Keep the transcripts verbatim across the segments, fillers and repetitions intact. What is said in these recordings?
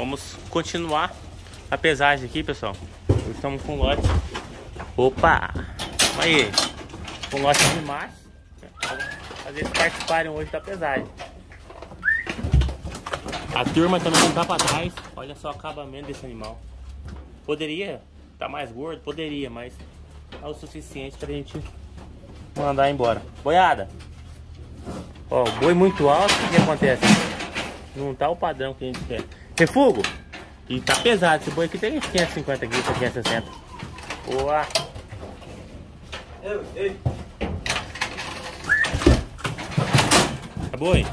Vamos continuar a pesagem aqui, pessoal. Estamos com lote. Opa! Aí, com lote de macho. Às vezes participarem hoje da pesagem. A turma também não tá pra trás. Olha só o acabamento desse animal. Poderia estar mais gordo? Poderia, mas é o suficiente pra gente mandar embora. Boiada! Ó, o boi muito alto, o que acontece? Não tá o padrão que a gente quer. Refugo! E tá pesado, esse boi aqui tem quinhentos e cinquenta quilos, quinhentos e sessenta. Boa! Ei, ei. É boi?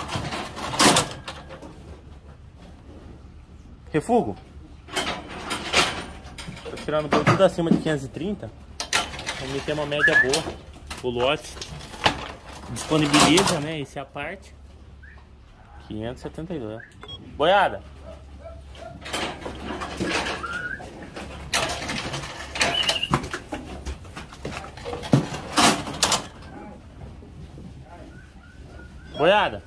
Refugo? Tô tirando o boi tudo acima de quinhentos e trinta. Vamos meter uma média boa. O lote disponibiliza, né? Esse é a parte. quinhentos e setenta e dois. Boiada! Boiada!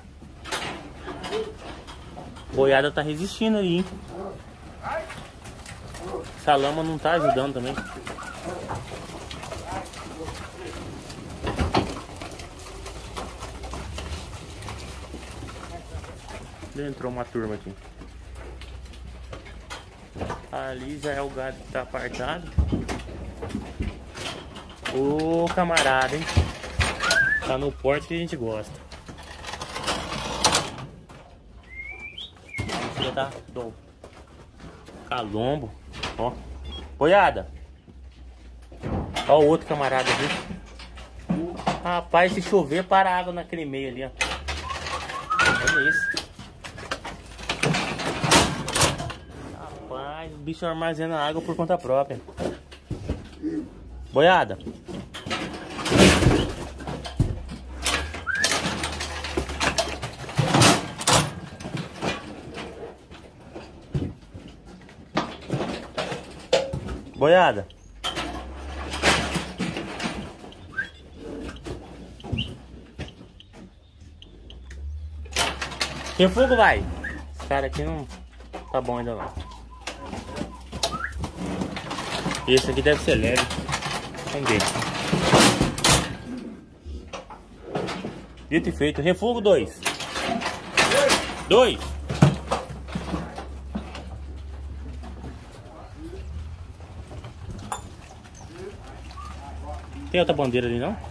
Boiada tá resistindo ali, hein? Essa lama não tá ajudando também. Entrou uma turma aqui. Ali já é o gado que tá apartado. Ô camarada, hein? Tá no porte que a gente gosta. Já tá do calombo. Ó. Boiada. Ó o outro camarada ali. Rapaz, se chover, para a água naquele meio ali, ó. Olha isso. Rapaz, o bicho armazena água por conta própria. Boiada. Boiada. Refugo, vai. Esse cara aqui não tá bom ainda não. Esse aqui deve ser leve. Vamos ver. Dito e feito. Refugo dois. Dois. Tem outra bandeira ali não?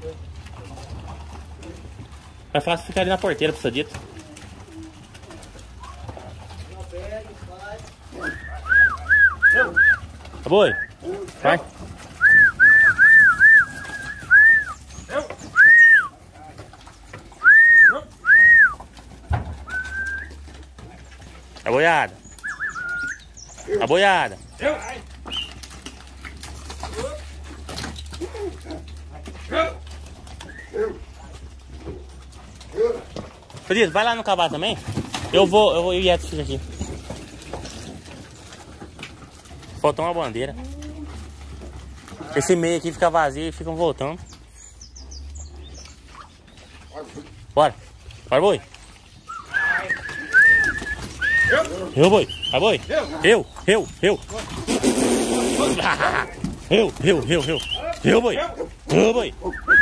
É fácil ficar ali na porteira pro seu dito. Tá boi? Vai. A boiada. A boiada. Feliz, vai lá no cavalo também? Eu vou, eu vou ir aqui. Faltou uma bandeira. Esse meio aqui fica vazio e ficam voltando. Bora. Bora, boi. Eu, boi. Vai, boi. Eu, eu, eu. Eu, eu, eu, eu. Eu, boi. Eu, boi.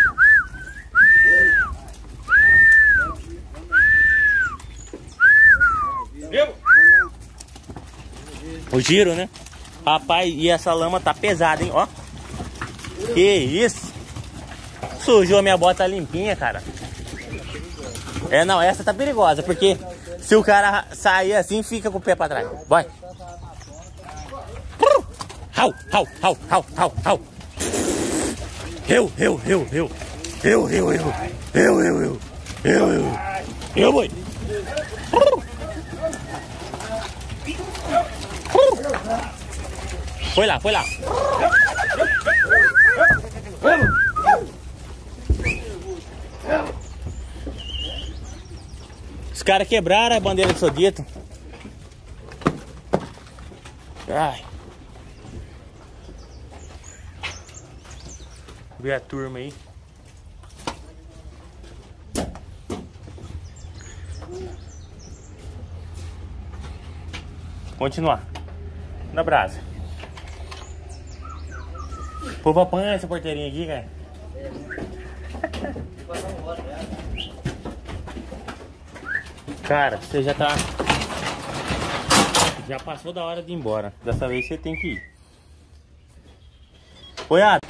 O giro, né? Rapaz, e essa lama tá pesada, hein? Ó. Que isso? Sujou a minha bota limpinha, cara. É, não, essa tá perigosa, porque se o cara sair assim, fica com o pé pra trás. Vai. Rau, rau, rau, rau, rau, rau. Eu, eu, eu, eu. Eu, eu, eu. Eu, eu, eu. Eu, eu. Eu, boi. Foi lá, foi lá. Os caras quebraram a bandeira do Sodito. Ai. Ver a turma aí. Continuar. Na brasa. O povo apanha essa porteirinha aqui, cara. Cara, você já tá... Já passou da hora de ir embora. Dessa vez você tem que ir. Boiada.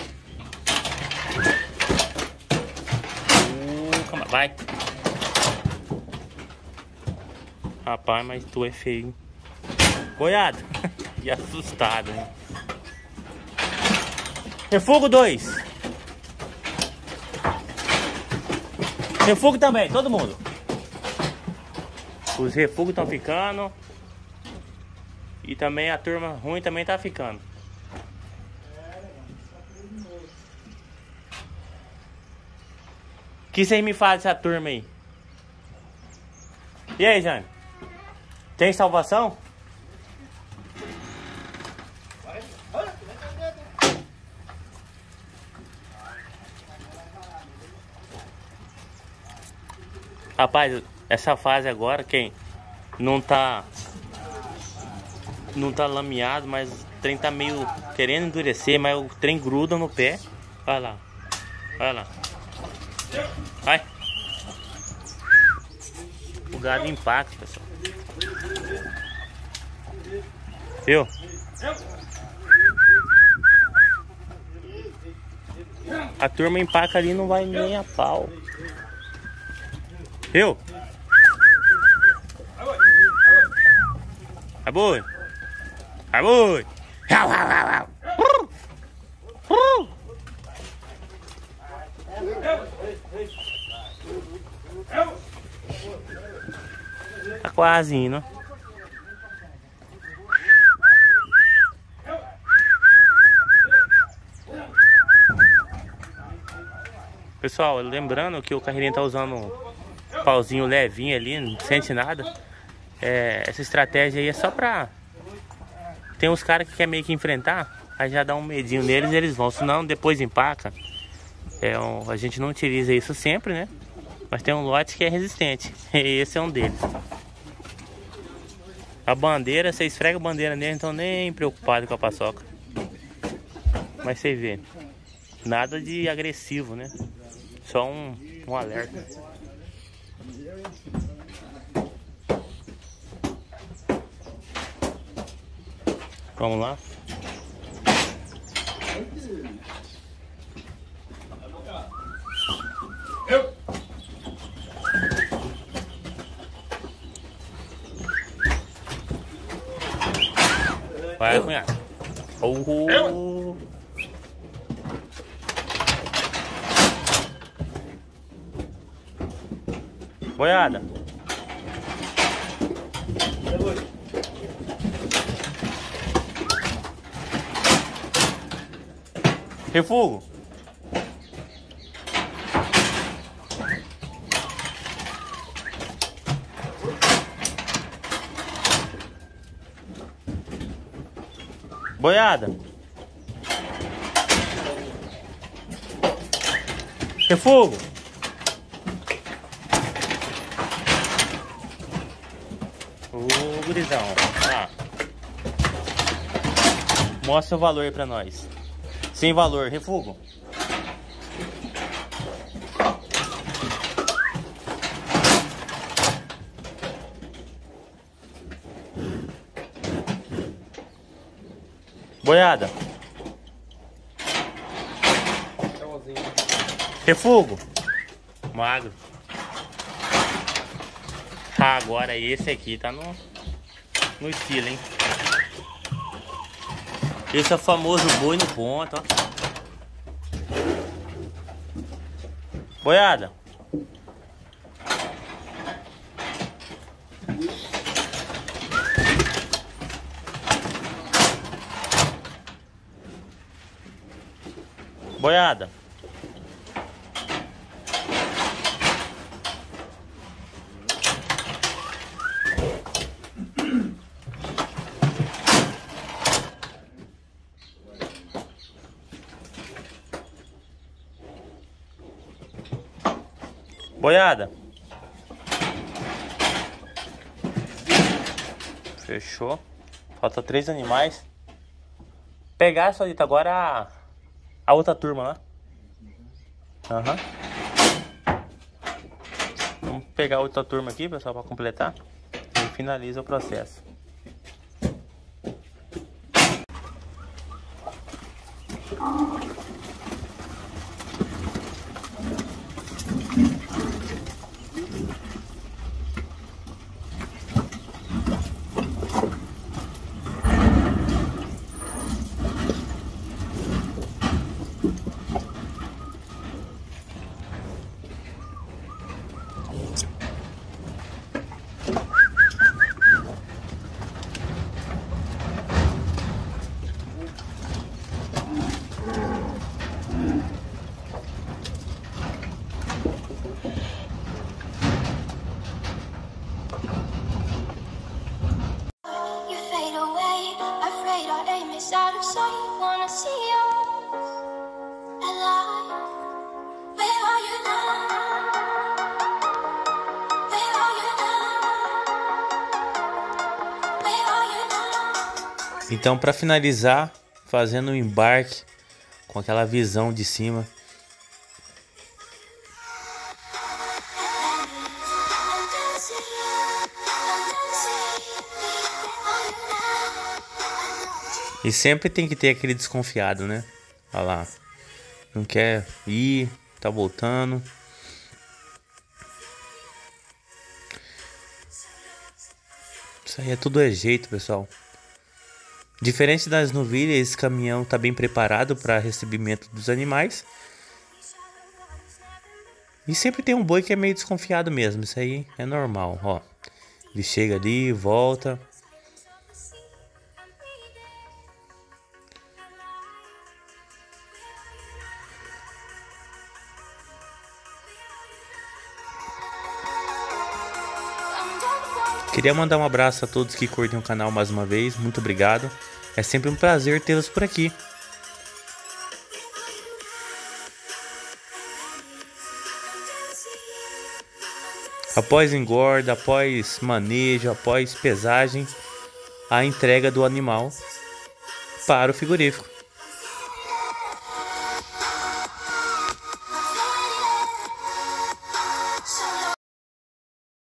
Uh, calma, vai. Rapaz, mas tu é feio. Boiada. E assustado, hein? Refugo dois. Refugo também, todo mundo. Os refugos estão ficando. E também a turma ruim também tá ficando. O que vocês me fazem essa turma aí? E aí, Jane? Tem salvação? Rapaz, essa fase agora, quem não tá não tá lameado, mas o trem tá meio querendo endurecer, mas o trem gruda no pé. Vai lá, vai lá, vai. O gado impacta, pessoal. Viu? A turma empaca ali, não vai nem a pau. Viu? Vai boi! Vai boi! Tá quase indo. Pessoal, lembrando que o carreirinho tá usando um pauzinho levinho ali, não sente nada. É, essa estratégia aí é só pra... Tem uns caras que quer meio que enfrentar, aí já dá um medinho neles e eles vão, senão depois empaca. É um, a gente não utiliza isso sempre, né? Mas tem um lote que é resistente, e esse é um deles. A bandeira, você esfrega a bandeira nele, então nem preocupado com a paçoca. Mas você vê, nada de agressivo, né? Só um, um alerta. Vamos lá. Vai, cunhado. Oh. Boiada. Refugo. Boiada. Refugo. Ô, gurizão. Ah. Mostra o valor aí pra nós. Sem valor, refugo. Boiada. Refugo. Magro. Ah, agora esse aqui tá no, no estilo, hein? Esse é o famoso boi no ponto, ó. Boiada. Boiada. Boiada. Fechou. Falta três animais. Pegar, Solito, agora a, a outra turma lá. Aham. Uhum. Vamos pegar a outra turma aqui, pessoal, para completar. E finaliza o processo. Out of sight, wanna see you alive. Where are you now? Where are you now? Where are you now? Então, para finalizar, fazendo um embarque com aquela visão de cima. E sempre tem que ter aquele desconfiado, né? Olha lá. Não quer ir, tá voltando. Isso aí é tudo é jeito, pessoal. Diferente das novilhas, esse caminhão tá bem preparado para recebimento dos animais. E sempre tem um boi que é meio desconfiado mesmo. Isso aí é normal, ó. Ele chega ali, volta. Queria mandar um abraço a todos que curtem o canal mais uma vez. Muito obrigado. É sempre um prazer tê-los por aqui. Após engorda, após manejo, após pesagem, a entrega do animal para o frigorífico.